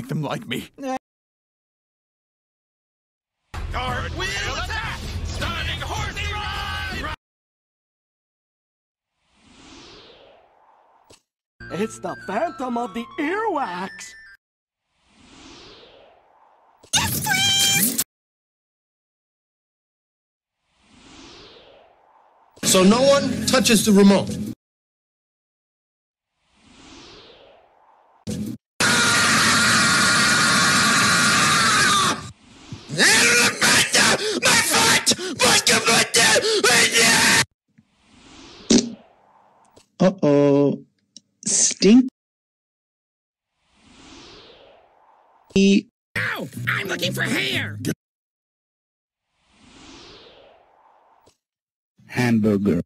make them like me. Cartwheel attack! Stunning horsey ride! It's the Phantom of the Earwax! Yes, please! So no one touches the remote. My foot! Uh-oh. Stink. Ow! I'm looking for hair! Hamburger.